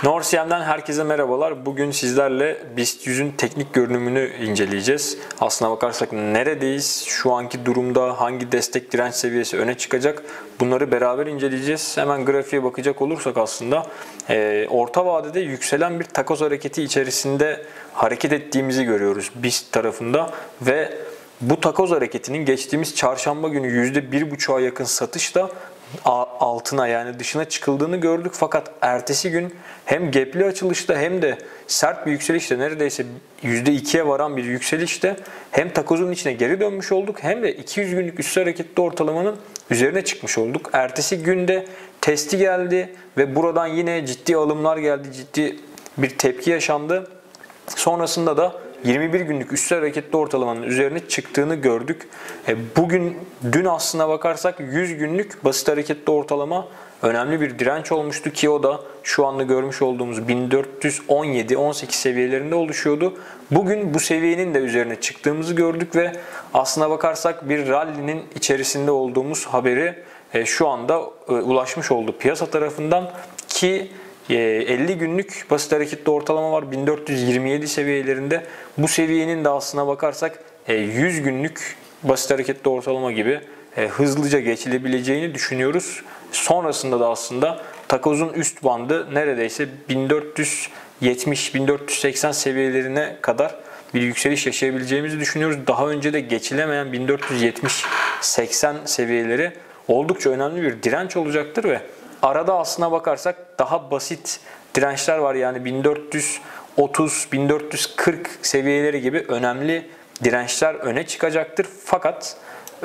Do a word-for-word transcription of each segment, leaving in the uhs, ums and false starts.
NorCM'den herkese merhabalar. Bugün sizlerle BIST yüzün teknik görünümünü inceleyeceğiz. Aslına bakarsak neredeyiz, şu anki durumda hangi destek direnç seviyesi öne çıkacak, bunları beraber inceleyeceğiz. Hemen grafiğe bakacak olursak aslında e, orta vadede yükselen bir takoz hareketi içerisinde hareket ettiğimizi görüyoruz BIST tarafında ve bu takoz hareketinin geçtiğimiz çarşamba günü yüzde bir buçuğa yakın satışla altına yani dışına çıkıldığını gördük. Fakat ertesi gün hem gap'li açılışta hem de sert bir yükselişte, neredeyse yüzde ikiye varan bir yükselişte hem takozun içine geri dönmüş olduk hem de iki yüz günlük üstü hareketli ortalamanın üzerine çıkmış olduk. Ertesi günde testi geldi ve buradan yine ciddi alımlar geldi, ciddi bir tepki yaşandı. Sonrasında da yirmi bir günlük üstü hareketli ortalamanın üzerine çıktığını gördük. E, bugün, dün aslına bakarsak yüz günlük basit hareketli ortalama önemli bir direnç olmuştu ki o da şu anda görmüş olduğumuz bin dört yüz on yedi on sekiz seviyelerinde oluşuyordu. Bugün bu seviyenin de üzerine çıktığımızı gördük ve aslına bakarsak bir rally'nin içerisinde olduğumuz haberi e, şu anda e, ulaşmış oldu piyasa tarafından ki elli günlük basit hareketli ortalama var bin dört yüz yirmi yedi seviyelerinde. Bu seviyenin de aslına bakarsak yüz günlük basit hareketli ortalama gibi hızlıca geçilebileceğini düşünüyoruz. Sonrasında da aslında takozun üst bandı neredeyse bin dört yüz yetmiş bin dört yüz seksen seviyelerine kadar bir yükseliş yaşayabileceğimizi düşünüyoruz. Daha önce de geçilemeyen bin dört yüz yetmiş seksen seviyeleri oldukça önemli bir direnç olacaktır ve arada aslına bakarsak daha basit dirençler var. Yani bin dört yüz otuz bin dört yüz kırk seviyeleri gibi önemli dirençler öne çıkacaktır. Fakat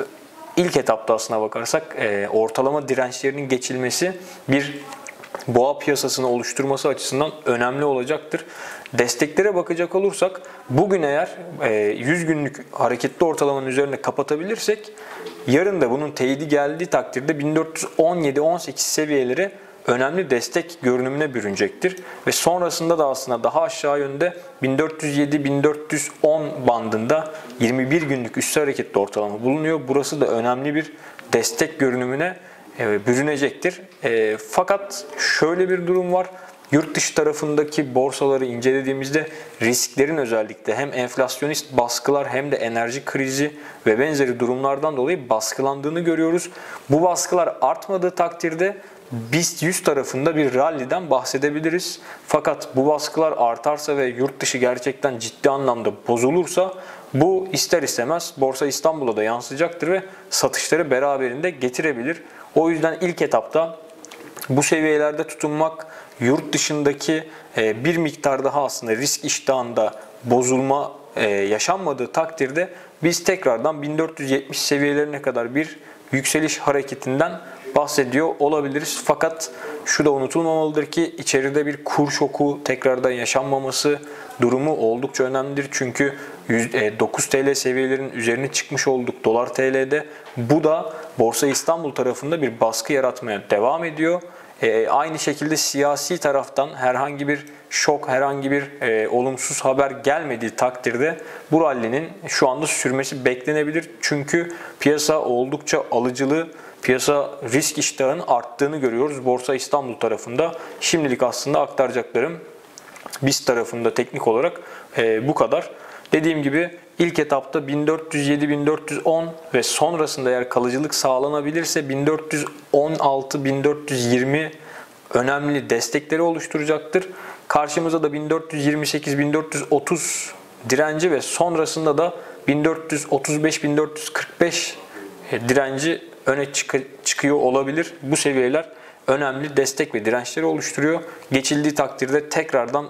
ilk etapta aslına bakarsak ortalama dirençlerinin geçilmesi bir boğa piyasasını oluşturması açısından önemli olacaktır. Desteklere bakacak olursak bugün eğer yüz günlük hareketli ortalamanın üzerine kapatabilirsek yarın da bunun teyidi geldiği takdirde bin dört yüz on yedi on sekiz seviyeleri önemli destek görünümüne bürünecektir. Ve sonrasında da aslında daha aşağı yönde bin dört yüz yedi bin dört yüz on bandında yirmi bir günlük üstü hareketli ortalama bulunuyor. Burası da önemli bir destek görünümüne bürünecektir. E, fakat şöyle bir durum var. Yurt dışı tarafındaki borsaları incelediğimizde risklerin özellikle hem enflasyonist baskılar hem de enerji krizi ve benzeri durumlardan dolayı baskılandığını görüyoruz. Bu baskılar artmadığı takdirde BIST yüz tarafında bir rally'den bahsedebiliriz. Fakat bu baskılar artarsa ve yurt dışı gerçekten ciddi anlamda bozulursa bu ister istemez Borsa İstanbul'a da yansıyacaktır ve satışları beraberinde getirebilir. O yüzden ilk etapta bu seviyelerde tutunmak, yurt dışındaki bir miktar daha aslında risk iştahında bozulma yaşanmadığı takdirde biz tekrardan bin dört yüz yetmiş seviyelerine kadar bir yükseliş hareketinden bahsediyor olabiliriz. Fakat şu da unutulmamalıdır ki içeride bir kur şoku tekrardan yaşanmaması durumu oldukça önemlidir. Çünkü dokuz TL seviyelerin üzerine çıkmış olduk dolar T L'de. Bu da Borsa İstanbul tarafında bir baskı yaratmaya devam ediyor. E, aynı şekilde siyasi taraftan herhangi bir şok, herhangi bir e, olumsuz haber gelmediği takdirde bu rally'nin şu anda sürmesi beklenebilir. Çünkü piyasa oldukça alıcılı, piyasa risk iştahının arttığını görüyoruz Borsa İstanbul tarafında. Şimdilik aslında aktaracaklarım BIST tarafında teknik olarak e, bu kadar. Dediğim gibi ilk etapta bin dört yüz yedi bin dört yüz on ve sonrasında eğer kalıcılık sağlanabilirse bin dört yüz on altı bin dört yüz yirmi önemli destekleri oluşturacaktır. Karşımıza da bin dört yüz yirmi sekiz bin dört yüz otuz direnci ve sonrasında da bin dört yüz otuz beş bin dört yüz kırk beş direnci öne çıkıyor olabilir. Bu seviyeler önemli destek ve dirençleri oluşturuyor. Geçildiği takdirde tekrardan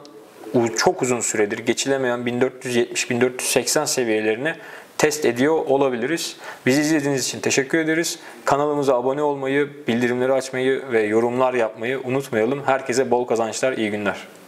çok uzun süredir geçilemeyen bin dört yüz yetmiş bin dört yüz seksen seviyelerini test ediyor olabiliriz. Bizi izlediğiniz için teşekkür ederiz. Kanalımıza abone olmayı, bildirimleri açmayı ve yorumlar yapmayı unutmayalım. Herkese bol kazançlar, iyi günler.